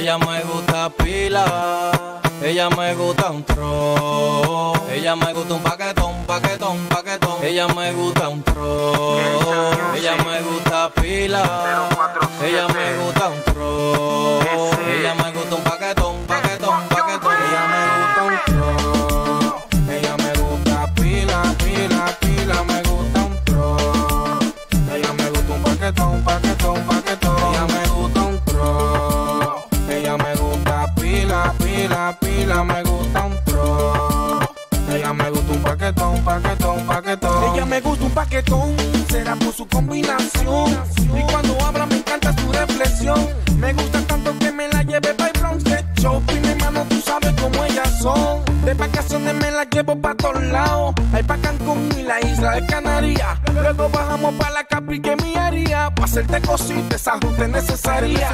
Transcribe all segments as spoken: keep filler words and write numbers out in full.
Ella me gusta pila, ella me gusta un tro, ella me gusta un paquetón, paquetón, paquetón. Ella me gusta un tro, ella me gusta pila, ella me gusta un tro, ella me gusta un paquetón, paquetón, paquetón. Ella me gusta un tro, ella me gusta pila, pila, pila, me gusta un tro, ella me gusta un paquetón, paquetón, paquetón. Ella me gusta un tro, ella me gusta pila, pila, pila, me gusta un tro, ella me gusta un paquetón, paquetón, paquetón. Ella me gusta un paquetón, será por su combinación. Y cuando habla me encanta su reflexión. Me gusta tanto que me la lleve pa' el Bronx de shopping, mi hermano, tú sabes cómo ellas son. De vacaciones me la llevo pa' todos lados. Hay pa' Cancún y la isla de Canarias. Luego bajamos pa' la Capri que mi haría. Pa' hacerte cositas, esa ruta es necesaria.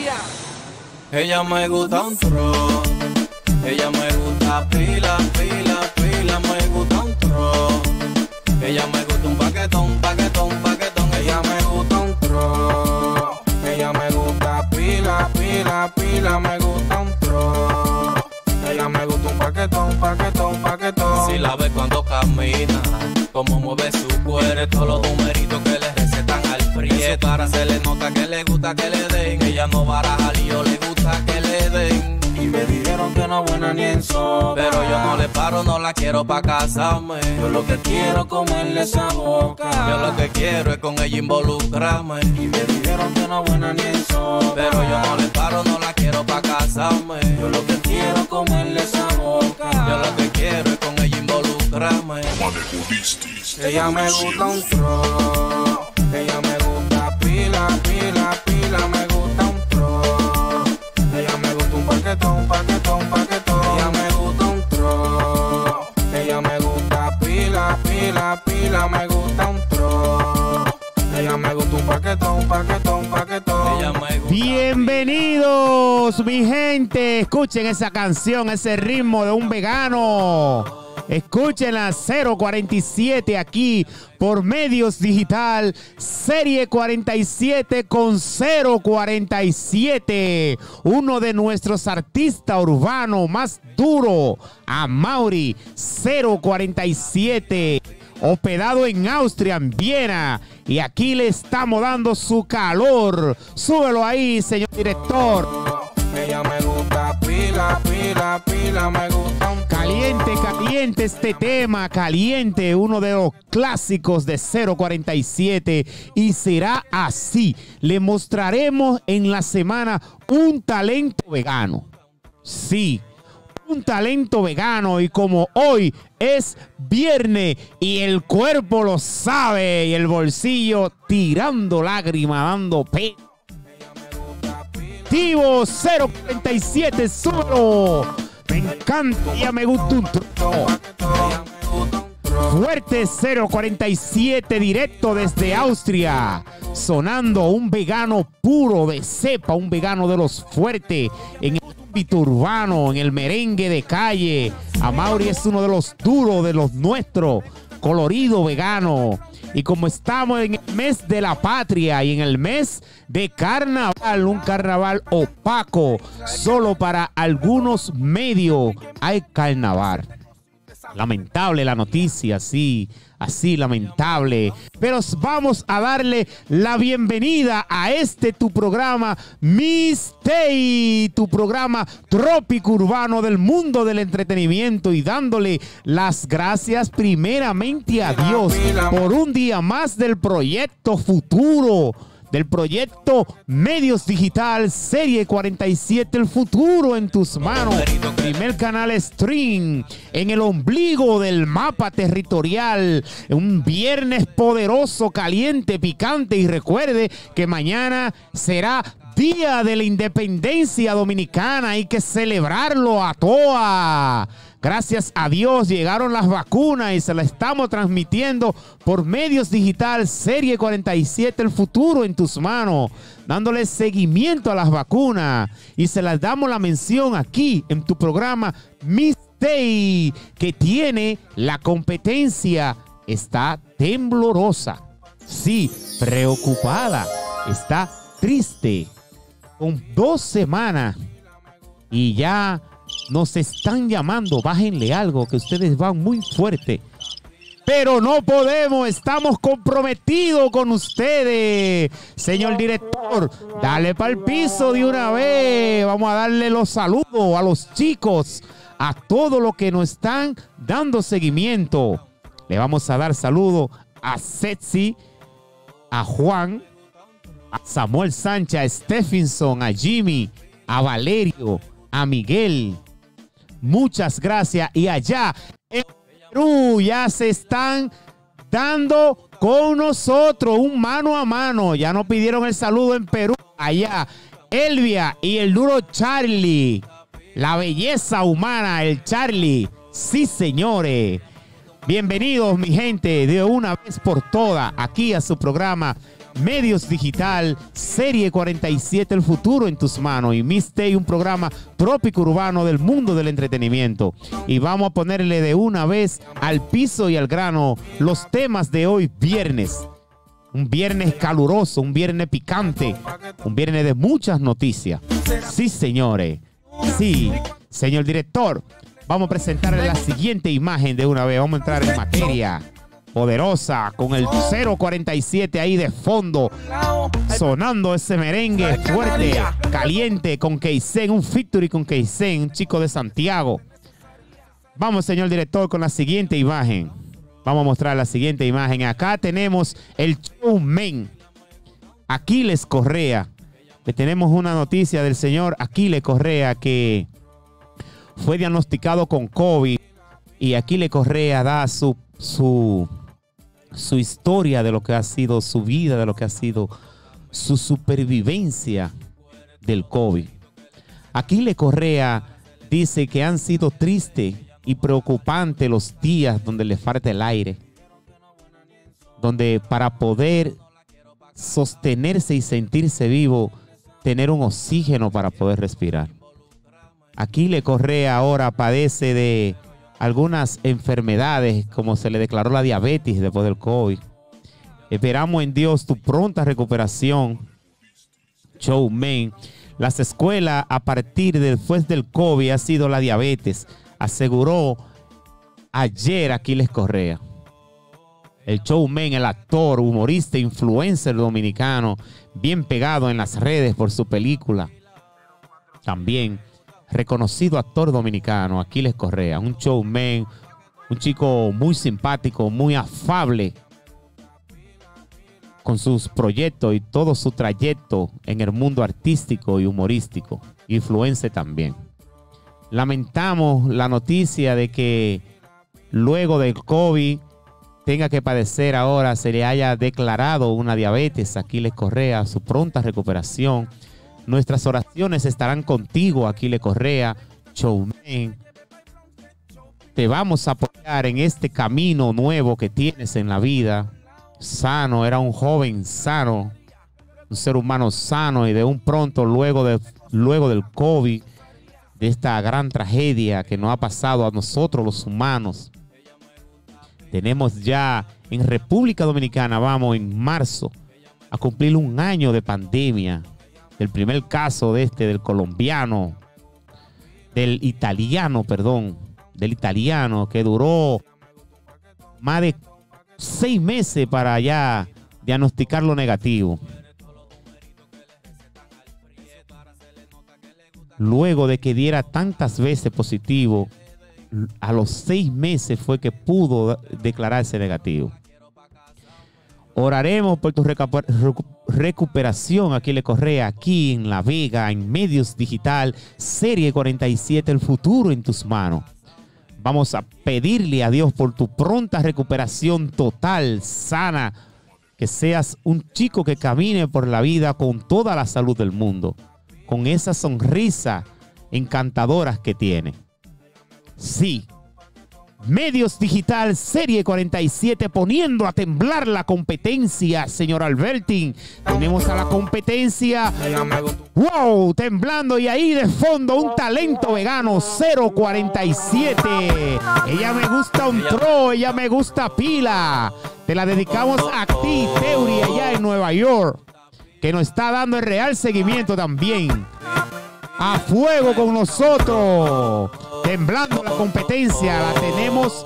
Ella me gusta un tro, ella me gusta pila, pila, pila, me gusta un tro. Ella me gusta un paquetón, paquetón, paquetón. Ella me gusta un tro, ella me gusta pila, pila, pila, me gusta un tro. Ella me gusta un paquetón, paquetón, paquetón. Si la ves cuando camina, como mueve su cuerpo, todos los numeritos que le recetan al prieto. Para se le nota que le gusta que le den. Ella no baraja lío, le gusta que le den. Y me dijeron que no es buena ni en sopa, pero yo no le paro, no la quiero pa' casarme. Yo lo que quiero es comerle esa boca. Yo lo que quiero es con ella involucrarme. Y me dijeron que no es buena ni en sopa, pero yo no le paro, no la quiero pa' casarme. Yo lo que quiero es comerle esa boca. Yo lo que quiero es con ella involucrarme. Ella me gusta un tro, ella me gusta pila, pila, pila, me gusta un tro. Ella me gusta un paquetón, paquetón, paquetón. Ella me gusta un tro, ella me gusta pila, pila, pila, me gusta un tro. Ella me gusta un paquetón, paquetón, paquetón. Ella me gusta. Bienvenidos, mi gente. Escuchen esa canción, ese ritmo de un vegano. Escúchenla, cero cuarenta y siete aquí por Medios Digital, Serie cuarenta y siete con cero cuarenta y siete. Uno de nuestros artistas urbanos más duro, Amaury, cero cuarenta y siete. Hospedado en Austria, en Viena. Y aquí le estamos dando su calor. Súbelo ahí, señor director. Ella me gusta pila, pila, pila, me gusta un caliente, caliente este tema, caliente, uno de los clásicos de cero cuarenta y siete, y será así. Le mostraremos en la semana un talento vegano. Sí, un talento vegano, y como hoy es viernes y el cuerpo lo sabe y el bolsillo tirando lágrimas, dando pe... cero cuarenta y siete, solo. Me encanta, ya me gusta un tro. Fuerte cero cuarenta y siete, directo desde Austria. Sonando un vegano puro de cepa, un vegano de los fuertes en el ámbito urbano, en el merengue de calle. Amaury es uno de los duros, de los nuestros, colorido vegano. Y como estamos en el mes de la patria y en el mes de carnaval, un carnaval opaco, solo para algunos medios hay carnaval. Lamentable la noticia, sí, así lamentable. Pero vamos a darle la bienvenida a este tu programa Mistey, tu programa trópico urbano del mundo del entretenimiento, y dándole las gracias primeramente a Dios por un día más del proyecto futuro, del proyecto Medios Digital, Serie cuarenta y siete, el futuro en tus manos. Primer canal stream en el ombligo del mapa territorial. Un viernes poderoso, caliente, picante. Y recuerde que mañana será Día de la Independencia Dominicana. Hay que celebrarlo a toa. Gracias a Dios llegaron las vacunas y se las estamos transmitiendo por Medios Digital, Serie cuarenta y siete, el futuro en tus manos, dándole seguimiento a las vacunas, y se las damos la mención aquí en tu programa Mistey, que tiene la competencia, está temblorosa, sí, preocupada, está triste, con dos semanas Y ya nos están llamando. Bájenle algo, que ustedes van muy fuerte. Pero no podemos, estamos comprometidos con ustedes. Señor director, dale para el piso de una vez. Vamos a darle los saludos a los chicos, a todos los que nos están dando seguimiento. Le vamos a dar saludos a Setsi, a Juan, a Samuel Sánchez, a Stephenson, a Jimmy, a Valerio, a Miguel. Muchas gracias. Y allá en Perú ya se están dando con nosotros un mano a mano. Ya nos pidieron el saludo en Perú. Allá Elvia y el duro Charlie. La belleza humana, el Charlie. Sí, señores. Bienvenidos, mi gente, de una vez por todas, aquí a su programa Medios Digital, Serie cuarenta y siete, el futuro en tus manos. Y Mistake, un programa trópico urbano del mundo del entretenimiento. Y vamos a ponerle de una vez al piso y al grano los temas de hoy viernes. Un viernes caluroso, un viernes picante, un viernes de muchas noticias. Sí, señores. Sí, señor director. Vamos a presentarle la siguiente imagen de una vez. Vamos a entrar en materia poderosa con el cero cuarenta y siete ahí de fondo. Sonando ese merengue fuerte, caliente con Keisen, un featuring con Keisen, un chico de Santiago. Vamos, señor director, con la siguiente imagen. Vamos a mostrar la siguiente imagen. Acá tenemos el showman Aquiles Correa. Que tenemos una noticia del señor Aquiles Correa que fue diagnosticado con COVID, y Aquiles Correa da su, su, su historia de lo que ha sido su vida, de lo que ha sido su supervivencia del COVID. Aquiles Correa dice que han sido tristes y preocupantes los días donde le falta el aire, donde para poder sostenerse y sentirse vivo, tener un oxígeno para poder respirar. Aquiles Correa ahora padece de algunas enfermedades, como se le declaró la diabetes después del COVID. Esperamos en Dios tu pronta recuperación, showman. Las escuelas a partir de después del COVID ha sido la diabetes, aseguró ayer Aquiles Correa. El showman, el actor, humorista, influencer dominicano, bien pegado en las redes por su película. También reconocido actor dominicano, Aquiles Correa, un showman, un chico muy simpático, muy afable con sus proyectos y todo su trayecto en el mundo artístico y humorístico, influencer también. Lamentamos la noticia de que luego del COVID tenga que padecer ahora, se le haya declarado una diabetes a Aquiles Correa, su pronta recuperación. Nuestras oraciones estarán contigo, Aquiles Correa, showman. Te vamos a apoyar en este camino nuevo que tienes en la vida. Sano, era un joven sano, un ser humano sano, y de un pronto, luego, de, luego del COVID, de esta gran tragedia que nos ha pasado a nosotros los humanos. Tenemos ya en República Dominicana, vamos en marzo a cumplir un año de pandemia. El primer caso de este, del colombiano, del italiano, perdón, del italiano, que duró más de seis meses para ya diagnosticar lo negativo. Luego de que diera tantas veces positivo, a los seis meses fue que pudo declararse negativo. Oraremos por tu recuperación, Aquiles Correa, aquí en La Vega, en Medios Digital, Serie cuarenta y siete, el futuro en tus manos. Vamos a pedirle a Dios por tu pronta recuperación total, sana, que seas un chico que camine por la vida con toda la salud del mundo, con esa sonrisa encantadora que tiene. Sí. Medios Digital, Serie cuarenta y siete, poniendo a temblar la competencia, señor Albertin. Tenemos a la competencia, wow, temblando, y ahí de fondo un talento vegano, cero cuarenta y siete. Ella me gusta un tro, ella me gusta pila. Te la dedicamos a ti, Teuri, allá en Nueva York, que nos está dando el real seguimiento también. a fuego con nosotros. Temblando la competencia, la tenemos.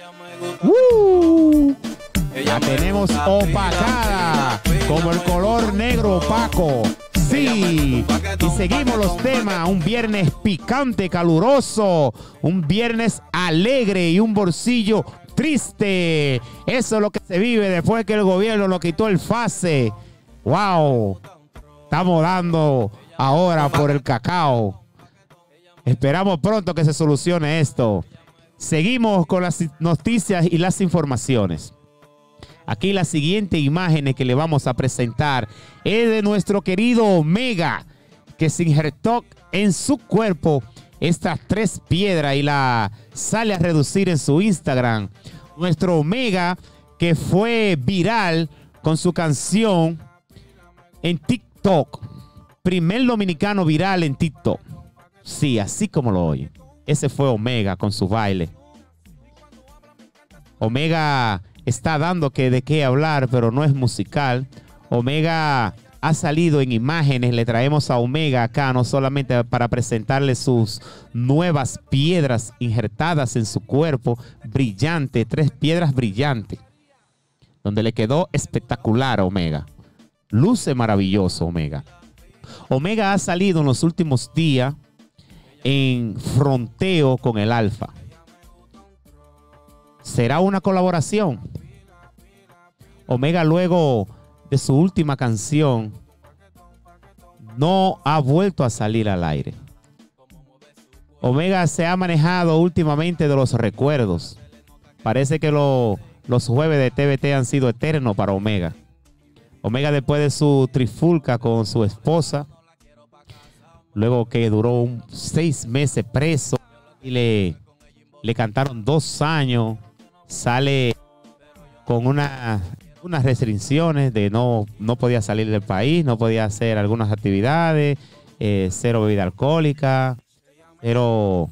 Uh, la tenemos opacada como el color negro opaco. Sí, y seguimos los temas. Un viernes picante, caluroso, un viernes alegre y un bolsillo triste. Eso es lo que se vive después que el gobierno lo quitó el FASE. Wow, estamos dando ahora por el cacao. Esperamos pronto que se solucione esto. Seguimos con las noticias y las informaciones. Aquí las siguientes imágenes que le vamos a presentar es de nuestro querido Omega, que se injertó en su cuerpo estas tres piedras y la sale a reducir en su Instagram. Nuestro Omega, que fue viral con su canción en TikTok. Primer dominicano viral en TikTok. Sí, así como lo oye. Ese fue Omega con su baile. Omega está dando que de qué hablar, pero no es musical. Omega ha salido en imágenes. Le traemos a Omega acá no solamente para presentarle sus nuevas piedras injertadas en su cuerpo, brillante, tres piedras brillantes, donde le quedó espectacular a Omega. Luce maravilloso Omega. Omega ha salido en los últimos días en fronteo con el Alfa. ¿Será una colaboración? Omega, luego de su última canción, no ha vuelto a salir al aire. Omega se ha manejado últimamente de los recuerdos. Parece que lo, los jueves de T V T han sido eternos para Omega. Omega, después de su trifulca con su esposa, luego que duró un, seis meses preso y le, le cantaron dos años, sale con una, unas restricciones de no, no podía salir del país, no podía hacer algunas actividades, eh, cero bebida alcohólica, cero,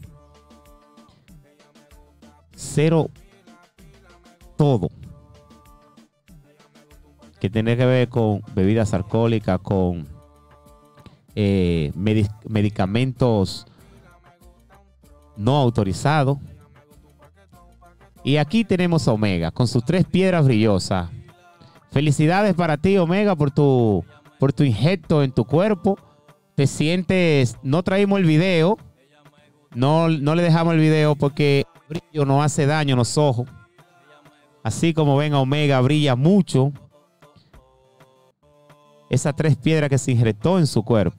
cero todo que tiene que ver con bebidas alcohólicas, con eh, medic medicamentos no autorizados. Y aquí tenemos a Omega con sus tres piedras brillosas. Felicidades para ti, Omega, por tu, por tu injerto en tu cuerpo. Te sientes, no traímos el video, no, no le dejamos el video porque el brillo no hace daño en los ojos. Así como ven a Omega, brilla mucho. Esas tres piedras que se injertó en su cuerpo.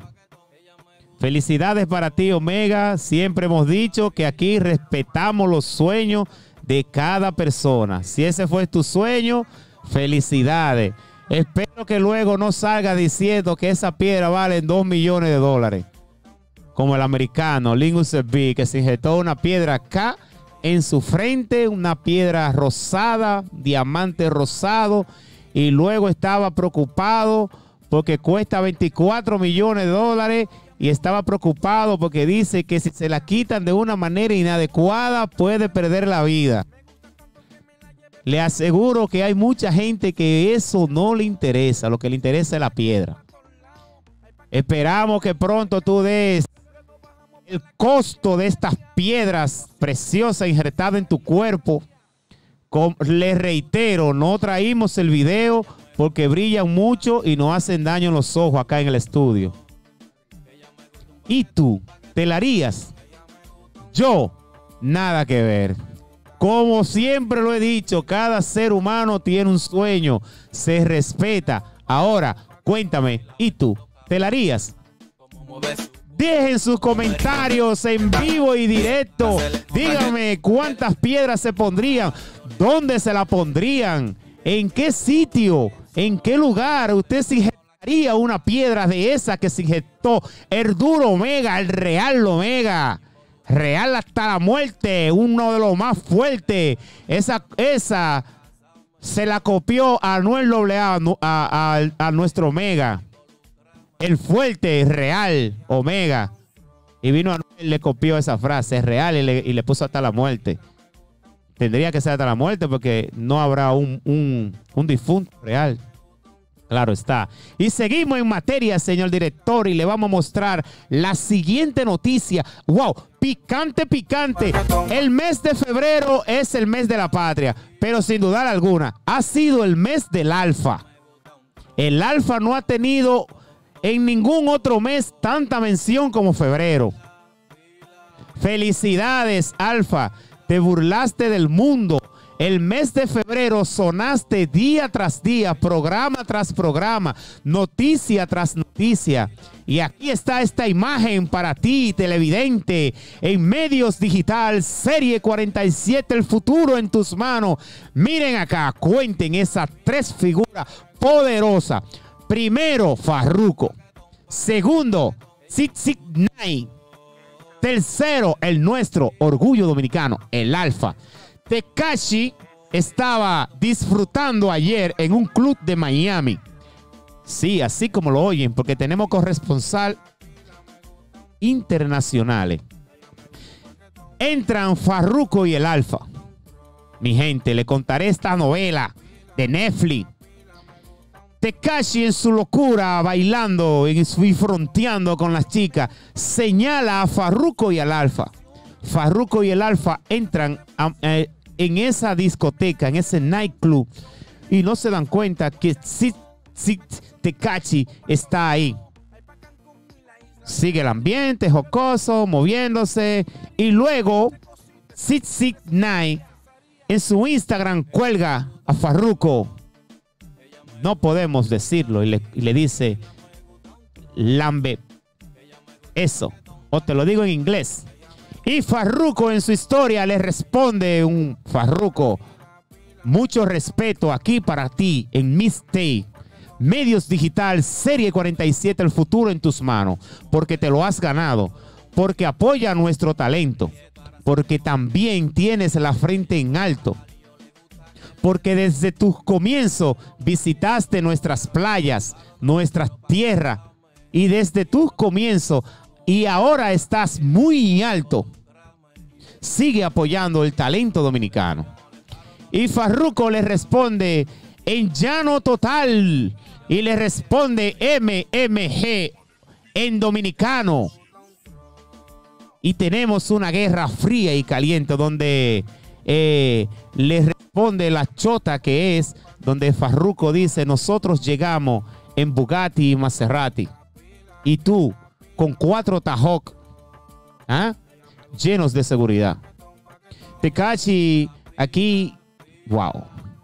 Felicidades para ti, Omega. Siempre hemos dicho que aquí respetamos los sueños de cada persona. Si ese fue tu sueño, felicidades. Espero que luego no salga diciendo que esa piedra vale dos millones de dólares. Como el americano Linus B, que se injertó una piedra acá en su frente, una piedra rosada, diamante rosado, y luego estaba preocupado porque cuesta veinticuatro millones de dólares y estaba preocupado porque dice que si se la quitan de una manera inadecuada puede perder la vida. Le aseguro que hay mucha gente que eso no le interesa, lo que le interesa es la piedra. Esperamos que pronto tú des el costo de estas piedras preciosas injertadas en tu cuerpo. Como les reitero, no traímos el video porque brillan mucho y nos hacen daño en los ojos acá en el estudio. ¿Y tú? ¿Te la harías? Yo, nada que ver. Como siempre lo he dicho, cada ser humano tiene un sueño, se respeta. Ahora, cuéntame, ¿y tú? ¿Te la harías? Dejen sus comentarios en vivo y directo. Díganme cuántas piedras se pondrían, dónde se la pondrían, en qué sitio, en qué lugar usted se injertaría una piedra de esa que se injertó el duro Omega, el real Omega. Real hasta la muerte, uno de los más fuertes. Esa, esa se la copió a Anuel doble A, a, a, a nuestro Omega. El fuerte, real, Omega. Y vino Anuel, le copió esa frase, es real, y le, y le puso hasta la muerte. Tendría que ser hasta la muerte porque no habrá un, un, un difunto real. Claro está. Y seguimos en materia, señor director, y le vamos a mostrar la siguiente noticia. ¡Wow! Picante, picante. El mes de febrero es el mes de la patria, pero sin dudar alguna, ha sido el mes del Alfa. El Alfa no ha tenido en ningún otro mes tanta mención como febrero. Felicidades, Alfa. Te burlaste del mundo. El mes de febrero sonaste día tras día, programa tras programa, noticia tras noticia. Y aquí está esta imagen para ti, televidente, en Medios Digital, Serie cuarenta y siete, el futuro en tus manos. Miren acá, cuenten esas tres figuras poderosas. Primero, Farruko. Segundo, Six Six Nine. Tercero, el nuestro orgullo dominicano, el Alfa. Tekashi estaba disfrutando ayer en un club de Miami. Sí, así como lo oyen, porque tenemos corresponsal internacionales. Entran Farruko y el Alfa. Mi gente, le contaré esta novela de Netflix. Tekashi en su locura, bailando y fronteando con las chicas, señala a Farruko y al Alfa. Farruko y el Alfa entran a, eh, en esa discoteca, en ese nightclub, y no se dan cuenta que sí, sí, Tekashi está ahí. Sigue el ambiente jocoso, moviéndose, y luego Six Six Nine en su Instagram cuelga a Farruko. No podemos decirlo, y le, y le dice lambe eso, o te lo digo en inglés. Y Farruko en su historia le responde un Farruko: mucho respeto aquí para ti en Mixtape, Medios Digital, Serie cuarenta y siete, el futuro en tus manos, porque te lo has ganado, porque apoya nuestro talento, porque también tienes la frente en alto, porque desde tus comienzos visitaste nuestras playas, nuestras tierras, y desde tus comienzos y ahora estás muy alto. Sigue apoyando el talento dominicano. Y Farruko le responde en llano total, y le responde M M G en dominicano. Y tenemos una guerra fría y caliente donde eh, le responde la chota que es, donde Farruko dice: nosotros llegamos en Bugatti y Maserati, y tú con cuatro Tahoe, ¿ah? llenos de seguridad. Tekashi aquí, wow,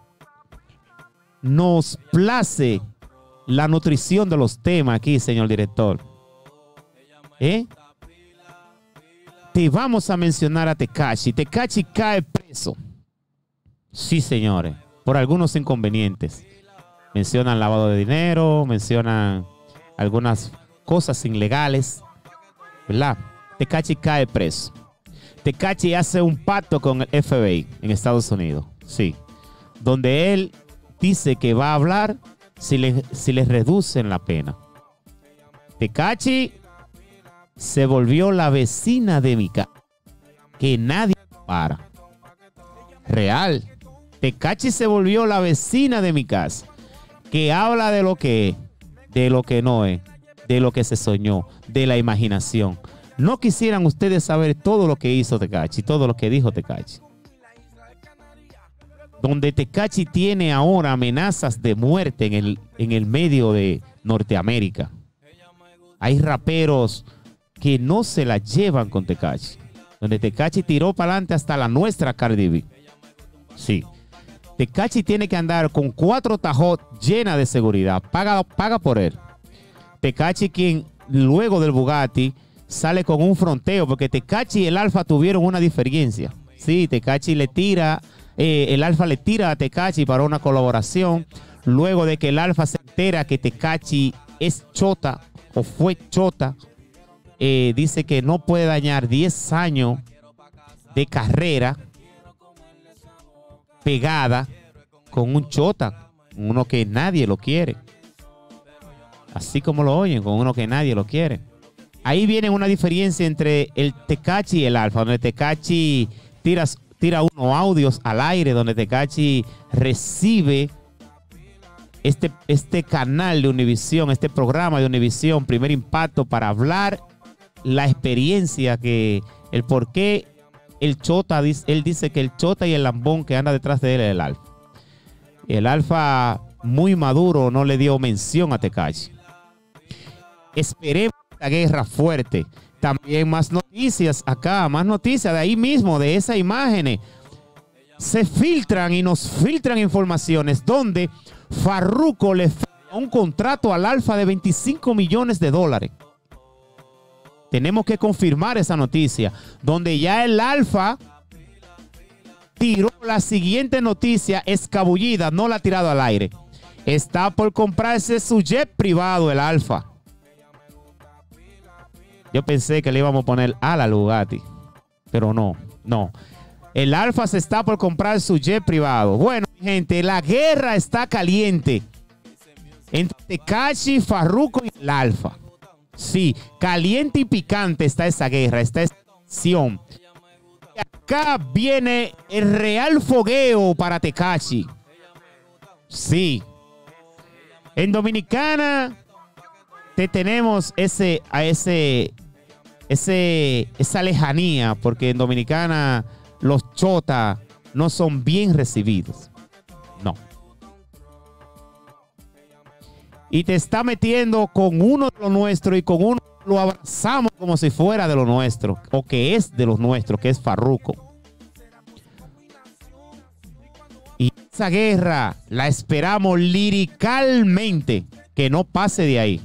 nos place la nutrición de los temas aquí, señor director. ¿Eh? Te vamos a mencionar a Tekashi. Tekashi cae preso. Sí, señores, por algunos inconvenientes. Mencionan lavado de dinero, mencionan algunas cosas ilegales, ¿verdad? Tekashi cae preso. Tekashi hace un pacto con el F B I en Estados Unidos, sí, donde él dice que va a hablar si le, si le reducen la pena. Tekashi se volvió la vecina de mi casa, que nadie para. Real. Tekashi se volvió la vecina de mi casa, que habla de lo que es, de lo que no es, de lo que se soñó, de la imaginación. No quisieran ustedes saber todo lo que hizo Tekashi, todo lo que dijo Tekashi. Donde Tekashi tiene ahora amenazas de muerte en el, en el medio de Norteamérica. Hay raperos que no se la llevan con Tekashi. Donde Tekashi tiró para adelante hasta la nuestra Cardi B. Sí. Tekashi tiene que andar con cuatro Tahoe llenas de seguridad. Paga, paga por él. Tekashi, quien luego del Bugatti sale con un fronteo, porque Tekashi y el Alfa tuvieron una diferencia. Sí, Tekashi le tira, eh, el Alfa le tira a Tekashi para una colaboración. Luego de que el Alfa se entera que Tekashi es chota o fue chota, eh, dice que no puede dañar diez años de carrera pegada con un chota, uno que nadie lo quiere. Así como lo oyen, con uno que nadie lo quiere. Ahí viene una diferencia entre el Tekashi y el Alfa, donde Tekashi tira, tira unos audios al aire, donde Tekashi recibe este, este canal de Univisión, este programa de Univisión, Primer Impacto, para hablar la experiencia, que el por qué el Chota, él dice que el Chota y el lambón que anda detrás de él es el Alfa. El Alfa, muy maduro, no le dio mención a Tekashi. Esperemos la guerra fuerte. También más noticias acá, más noticias de ahí mismo, de esas imágenes. Se filtran y nos filtran informaciones donde Farruko le firma un contrato al Alfa de veinticinco millones de dólares. Tenemos que confirmar esa noticia, donde ya el Alfa tiró la siguiente noticia escabullida, no la ha tirado al aire. Está por comprarse su jet privado, el Alfa. Yo pensé que le íbamos a poner a la Bugatti, pero no, no. El Alfa se está por comprar su jet privado. Bueno, gente, la guerra está caliente entre Tekashi, Farruko y el Alfa. Sí, caliente y picante está esa guerra, está esa acción. Y acá viene el real fogueo para Tekashi. Sí. En Dominicana te tenemos ese, a ese, ese, esa lejanía, porque en Dominicana los chotas no son bien recibidos. No. Y te está metiendo con uno de los nuestros y con uno lo abrazamos como si fuera de lo nuestro, o que es de los nuestros, que es Farruko. Y esa guerra la esperamos liricalmente, que no pase de ahí.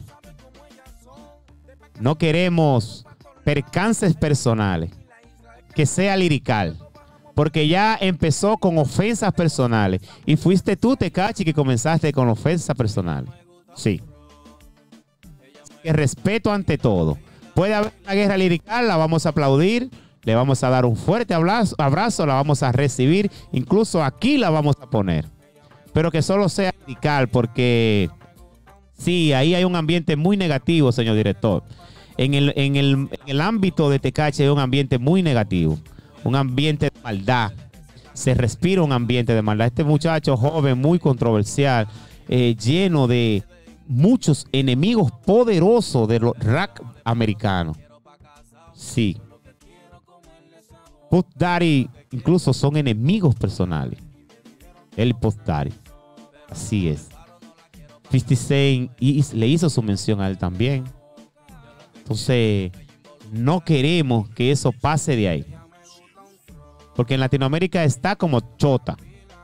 No queremos percances personales, que sea lirical, porque ya empezó con ofensas personales y fuiste tú, Tekashi, que comenzaste con ofensas personales. Sí. Que respeto ante todo. Puede haber una guerra lirical, la vamos a aplaudir, le vamos a dar un fuerte abrazo, abrazo, la vamos a recibir, incluso aquí la vamos a poner, pero que solo sea lirical, porque sí, ahí hay un ambiente muy negativo, señor director. En el, en el, en el ámbito de Tekashi hay un ambiente muy negativo, un ambiente de maldad. Se respira un ambiente de maldad. Este muchacho joven, muy controversial, eh, lleno de muchos enemigos poderosos de los rap americanos. Sí. Puff Daddy incluso son enemigos personales. Él y Puff Daddy. Así es. cincuenta Cent y le hizo su mención a él también. Entonces, no queremos que eso pase de ahí. Porque en Latinoamérica está como chota.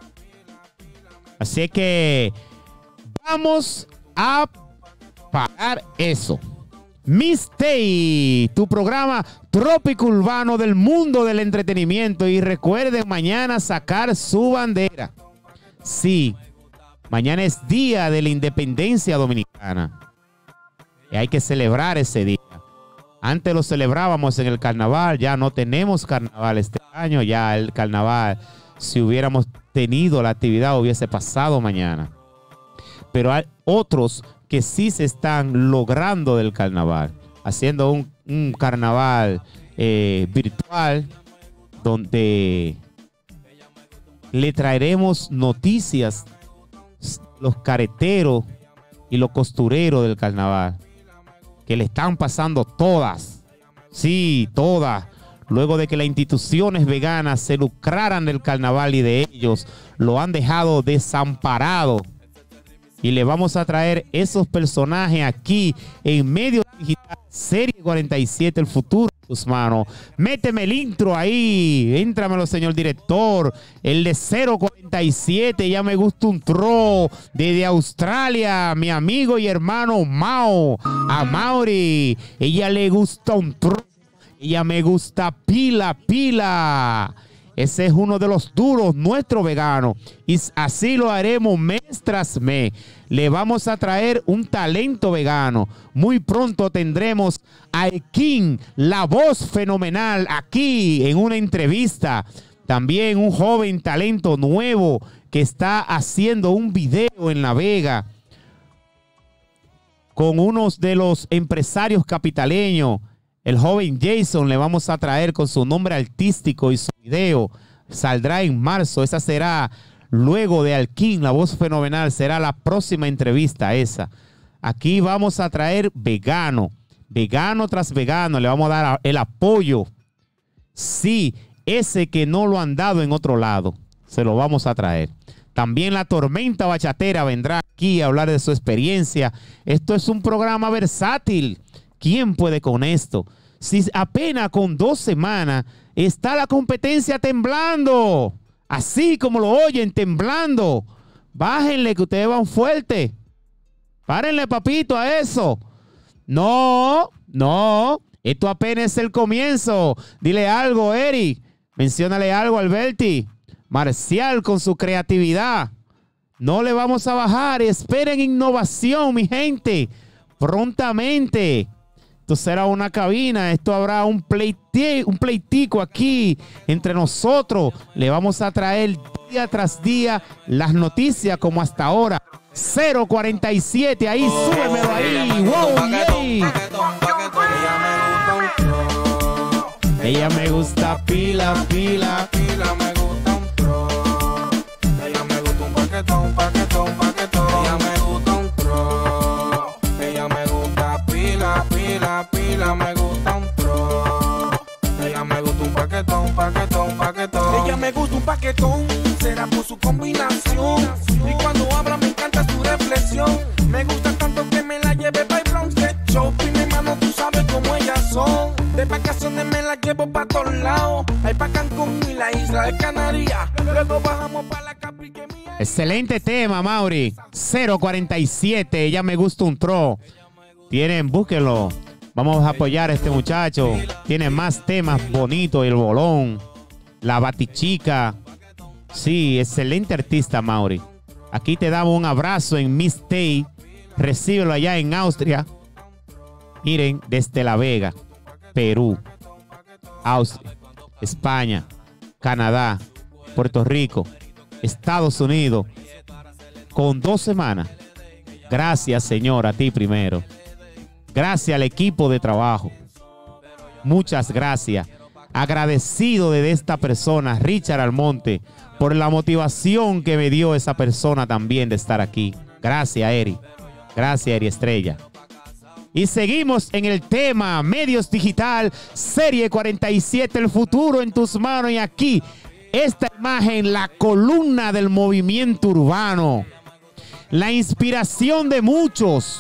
Así que vamos a parar eso. Mistake, tu programa trópico urbano del mundo del entretenimiento. Y recuerden mañana sacar su bandera. Sí, mañana es día de la independencia dominicana. Y hay que celebrar ese día. Antes lo celebrábamos en el carnaval, ya no tenemos carnaval este año. Ya el carnaval, si hubiéramos tenido la actividad, hubiese pasado mañana. Pero hay otros que sí se están logrando del carnaval, haciendo un, un carnaval eh, virtual, donde le traeremos noticias, los careteros y los costureros del carnaval, que le están pasando todas, sí, todas, luego de que las instituciones veganas se lucraran del carnaval y de ellos lo han dejado desamparado. Y le vamos a traer esos personajes aquí en Medio Digital, Serie cuarenta y siete, el futuro en tus manos. Méteme el intro ahí, éntramelo, señor director. El de cero cuarenta y siete, ya me gusta un tro. Desde Australia, mi amigo y hermano Mao, a Mauri. Ella le gusta un tro. Ella me gusta pila, pila. Ese es uno de los duros, nuestro vegano. Y así lo haremos mes tras mes. Le vamos a traer un talento vegano. Muy pronto tendremos a King, la voz fenomenal, aquí en una entrevista. También un joven talento nuevo que está haciendo un video en La Vega con unos de los empresarios capitaleños. El joven Jason le vamos a traer con su nombre artístico y su video. Saldrá en marzo. Esa será luego de Alkin, la voz fenomenal, será la próxima entrevista esa. Aquí vamos a traer vegano, vegano tras vegano, le vamos a dar el apoyo. Sí, ese que no lo han dado en otro lado, se lo vamos a traer. También la Tormenta Bachatera vendrá aquí a hablar de su experiencia. Esto es un programa versátil. ¿Quién puede con esto? Si apenas con dos semanas está la competencia temblando, así como lo oyen, temblando. Bájenle que ustedes van fuerte. Párenle, papito, a eso. No, no. Esto apenas es el comienzo. Dile algo, Eric. Menciónale algo, Alberti. Marcial con su creatividad. No le vamos a bajar. Esperen innovación, mi gente. Prontamente. Esto será una cabina. Esto habrá un, pleiti un pleitico aquí entre nosotros. Le vamos a traer día tras día las noticias como hasta ahora. cero cuarenta y siete, ahí, oh, súbemelo ahí. Wow, yay. Ella me gusta pila, pila, pila, me gusta un tro. Ella me gusta un paquetón, paquetón, paquetón. Ella me gusta un tro. Ella me gusta pila, pila, pila, me gusta un tro. Ella me gusta un paquetón, paquetón, paquetón. Ella me gusta un paquetón, será por su combinación. Y cuando habla me encanta su reflexión. Me gusta tanto que me la lleve para el Bronx Shopping, mi hermano, tú sabes cómo ellas son. De vacaciones me la llevo para todos lados. Hay pa' Cancún y la isla de Canarias. Luego bajamos para la Capri que mía. Excelente tema, Mauri. cero cuarenta y siete, ella me gusta un tro. Tienen, búsquenlo. Vamos a apoyar a este muchacho. Tiene más temas bonitos, el bolón, la batichica. Sí, excelente artista, Mauri. Aquí te damos un abrazo en Miss Tay. Recíbelo allá en Austria. Miren, desde La Vega, Perú, Austria, España, Canadá, Puerto Rico, Estados Unidos, con dos semanas. Gracias, Señor, a ti primero. Gracias al equipo de trabajo. Muchas gracias. Agradecido de esta persona, Richard Almonte, por la motivación que me dio esa persona también de estar aquí. Gracias, Eri. Gracias, Eri Estrella. Y seguimos en el tema Medios Digital, Serie cuarenta y siete, el futuro en tus manos. Y aquí, esta imagen, la columna del movimiento urbano, la inspiración de muchos.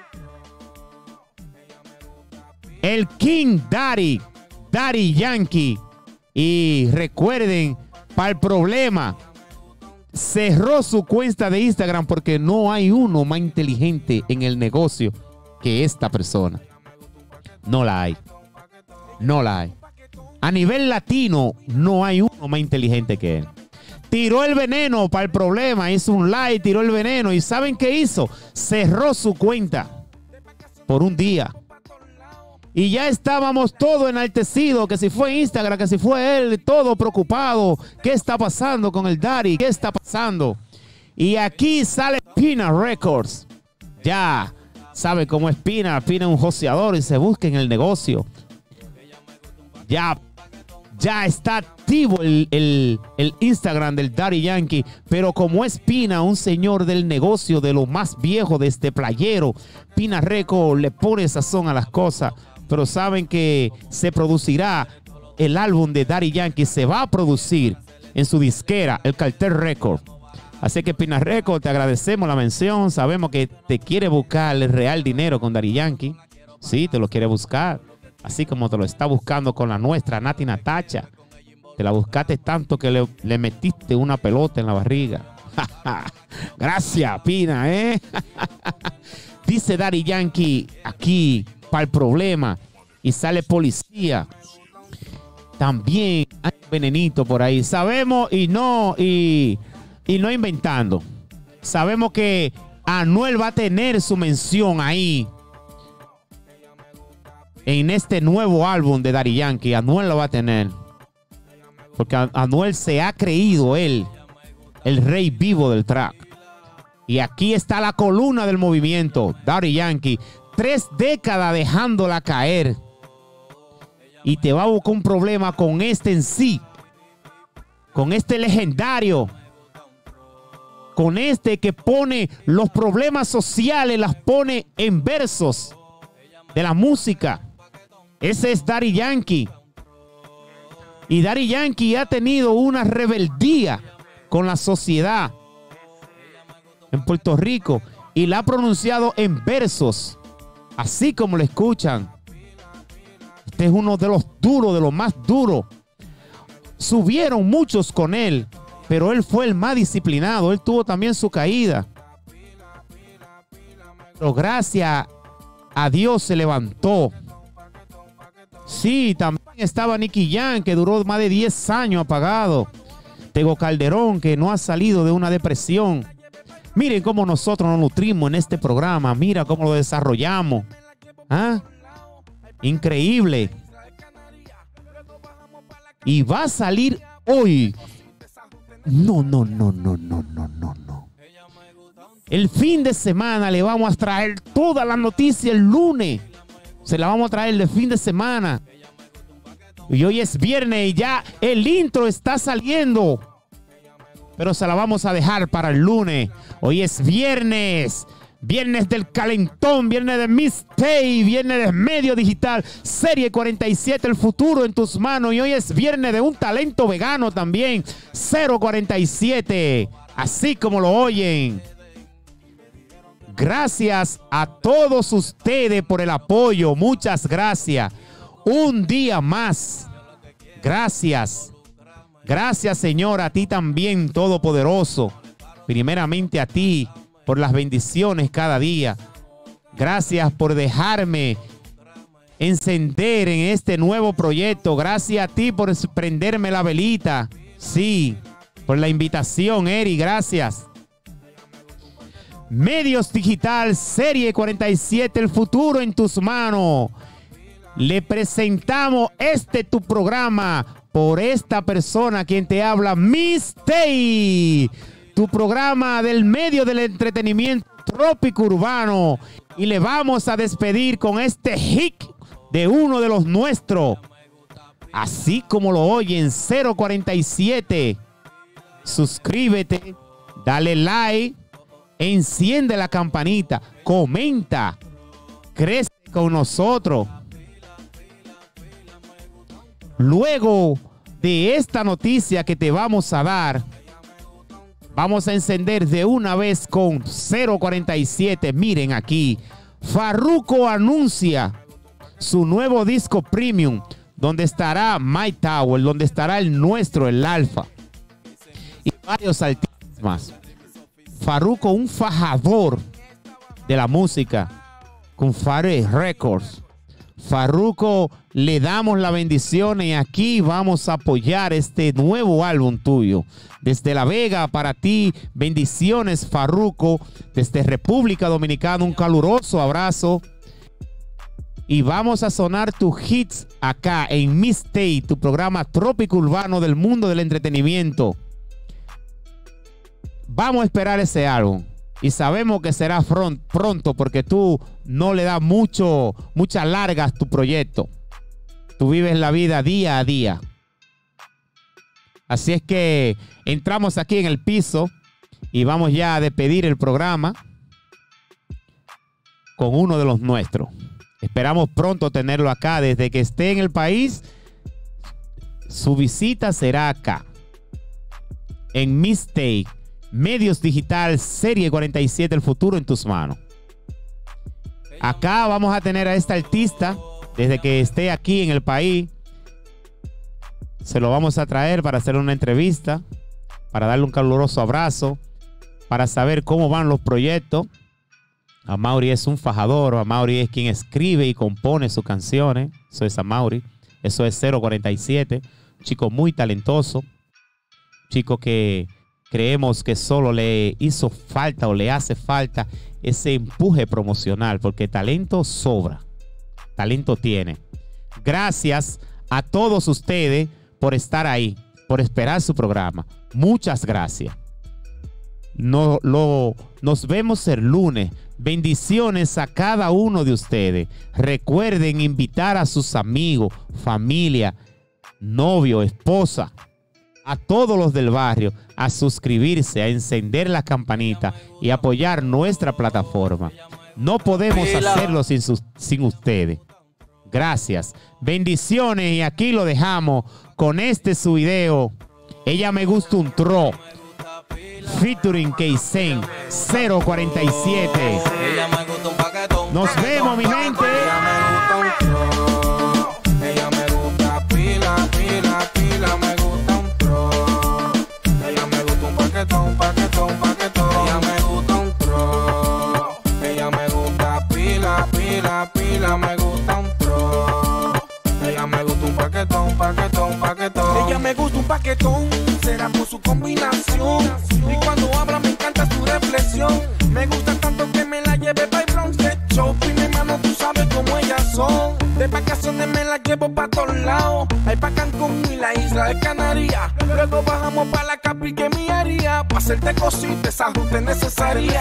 El King Daddy, Daddy Yankee. Y recuerden, para el problema, cerró su cuenta de Instagram porque no hay uno más inteligente en el negocio que esta persona. No la hay. No la hay. A nivel latino, no hay uno más inteligente que él. Tiró el veneno para el problema, hizo un live, tiró el veneno. ¿Y saben qué hizo? Cerró su cuenta por un día. Y ya estábamos todos enaltecidos, que si fue Instagram, que si fue él, todo preocupado. ¿Qué está pasando con el Daddy? ¿Qué está pasando? Y aquí sale Pina Records. Ya sabe cómo es Pina. Pina es un joseador y se busca en el negocio. Ya, ya está activo el, el, el Instagram del Daddy Yankee. Pero como es Pina, un señor del negocio de lo más viejo de este playero, Pina Records le pone sazón a las cosas. Pero saben que se producirá el álbum de Daddy Yankee. Se va a producir en su disquera, el Cartel Record. Así que Pina Record, te agradecemos la mención. Sabemos que te quiere buscar el real dinero con Daddy Yankee. Sí, te lo quiere buscar. Así como te lo está buscando con la nuestra, Nati Natacha. Te la buscaste tanto que le, le metiste una pelota en la barriga. Gracias, Pina, ¿eh? Dice Daddy Yankee aquí, para el problema, y sale policía. También hay venenito por ahí. Sabemos y no, y, y no inventando. Sabemos que Anuel va a tener su mención ahí. En este nuevo álbum de Daddy Yankee, Anuel lo va a tener. Porque Anuel se ha creído él, el rey vivo del track. Y aquí está la columna del movimiento, Daddy Yankee. Tres décadas dejándola caer. Y te va a buscar un problema con este en sí. Con este legendario. con este que pone los problemas sociales, las pone en versos de la música. Ese es Daddy Yankee. Y Daddy Yankee ha tenido una rebeldía con la sociedad en Puerto Rico y la ha pronunciado en versos, así como lo escuchan. Este es uno de los duros, de los más duros. Subieron muchos con él, pero él fue el más disciplinado. Él tuvo también su caída, pero gracias a Dios se levantó. Sí, también estaba Nicky Jam, que duró más de diez años apagado. Tego Calderón, que no ha salido de una depresión. Miren cómo nosotros nos nutrimos en este programa. Mira cómo lo desarrollamos. ¿Ah? Increíble. Y va a salir hoy. No, no, no, no, no, no, no, no. El fin de semana le vamos a traer toda la noticia el lunes. Se la vamos a traer el fin de semana. Y hoy es viernes y ya el intro está saliendo. Pero se la vamos a dejar para el lunes. Hoy es viernes. Viernes del calentón, viernes de Mixtape, viernes de Medio Digital, Serie cuarenta y siete, el futuro en tus manos. Y hoy es viernes de un talento vegano también, cero cuarenta y siete, así como lo oyen. Gracias a todos ustedes por el apoyo, muchas gracias. Un día más, gracias. Gracias, Señor, a ti también, Todopoderoso. Primeramente a ti, por las bendiciones cada día. Gracias por dejarme encender en este nuevo proyecto. Gracias a ti por prenderme la velita. Sí, por la invitación, Eri, gracias. Medios Digital, Serie cuarenta y siete, el futuro en tus manos. Le presentamos este tu programa por esta persona quien te habla, Mixtape. Tu programa del medio del entretenimiento trópico urbano. Y le vamos a despedir con este hit de uno de los nuestros. Así como lo oyen, cero cuarenta y siete. Suscríbete, dale like, enciende la campanita, comenta, crece con nosotros. Luego de esta noticia que te vamos a dar, vamos a encender de una vez con cero cuarenta y siete. Miren aquí. Farruko anuncia su nuevo disco premium, donde estará My Tower, donde estará el nuestro, el Alfa. Y varios artistas más. Farruko, un fajador de la música, con Fare Records. Farruko, le damos la bendición y aquí vamos a apoyar este nuevo álbum tuyo. Desde La Vega para ti, bendiciones, Farruko. Desde República Dominicana, un caluroso abrazo. Y vamos a sonar tus hits acá en Mixtape, tu programa trópico urbano del mundo del entretenimiento. Vamos a esperar ese álbum. Y sabemos que será front, pronto porque tú no le das mucho, muchas largas a tu proyecto. Tú vives la vida día a día. Así es que entramos aquí en el piso y vamos ya a despedir el programa con uno de los nuestros. Esperamos pronto tenerlo acá. Desde que esté en el país, su visita será acá. En Mixtape. Medios Digital, Serie cuarenta y siete, el futuro en tus manos. Acá vamos a tener a esta artista. Desde que esté aquí en el país, se lo vamos a traer para hacer una entrevista, para darle un caluroso abrazo, para saber cómo van los proyectos. Amaury es un fajador. Amaury es quien escribe y compone sus canciones. Eso es Amaury. Eso es cero cuarenta y siete. Un chico muy talentoso. Chico que creemos que solo le hizo falta o le hace falta ese empuje promocional, porque talento sobra, talento tiene. Gracias a todos ustedes por estar ahí, por esperar su programa. Muchas gracias. No, lo, nos vemos el lunes. Bendiciones a cada uno de ustedes. Recuerden invitar a sus amigos, familia, novio, esposa a todos los del barrio a suscribirse, a encender la campanita y apoyar nuestra plataforma. No podemos hacerlo sin, sus, sin ustedes. Gracias. Bendiciones y aquí lo dejamos con este su video. Ella me gusta un tro. Featuring Kaysen cero cuarenta y siete. Nos vemos, mi gente. Ella me gusta un tro. Ella me gusta pila, pila, pila. Me gusta un tro. Ella me gusta un paquetón, paquetón, paquetón. Ella me gusta un tro. Ella me gusta pila, pila, pila. Me gusta un tro. Ella me gusta un paquetón, paquetón, paquetón. Ella me gusta un paquetón. Será por su combinación. Y cuando habla me encanta su reflexión. Me gusta tanto que me la lleve para el Bronx de shopping. Mi hermano, tú sabes cómo ellas son. De vacaciones me la llevo para todos lados. Hay pa' Cancún y la isla de Canarias. Luego bajamos para la Capri que mi haría. Pa' hacerte cositas, esa ruta es necesaria.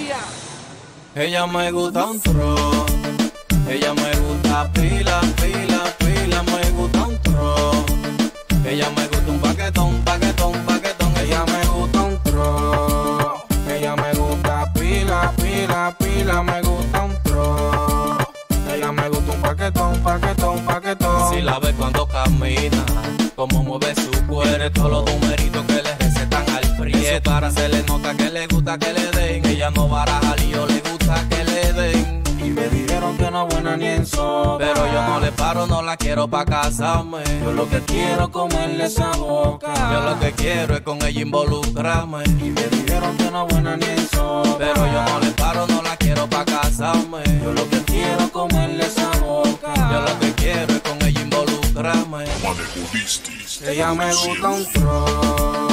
Ella me gusta un tro. Ella me gusta pila, pila, pila. Me gusta un tro. Ella me gusta un paquetón, paquetón, paquetón. Ella me gusta un tro. Ella me gusta pila, pila, pila. Me gusta un tro. Ella me gusta un paquetón, paquetón, paquetón. Si la ves cuando camina, como mueve su cuerpo, todos los numeritos que le recetan al prieto. Para se le nota que le gusta que le den. Ella no baraja lío, le gusta que le den. Y me dijeron que no es buena ni en sopa, pero yo no le paro, no la quiero pa' casarme. Yo lo que quiero es comerle esa boca. Yo lo que quiero es con ella involucrarme. Y me dijeron que no es buena ni en sopa, pero yo no le paro, no la quiero pa' casarme. Yo lo que quiero es comerle esa boca. Yo lo que quiero es con ella involucrarme. Ella me gusta un tro.